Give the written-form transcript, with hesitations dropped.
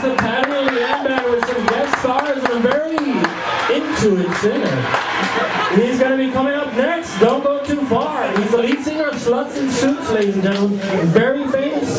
is the Patty and Leanne Band with some guest stars and a very into it singer. He's going to be coming up next. Don't go too far. He's the lead singer of Sluts in Suits, ladies and gentlemen. Very famous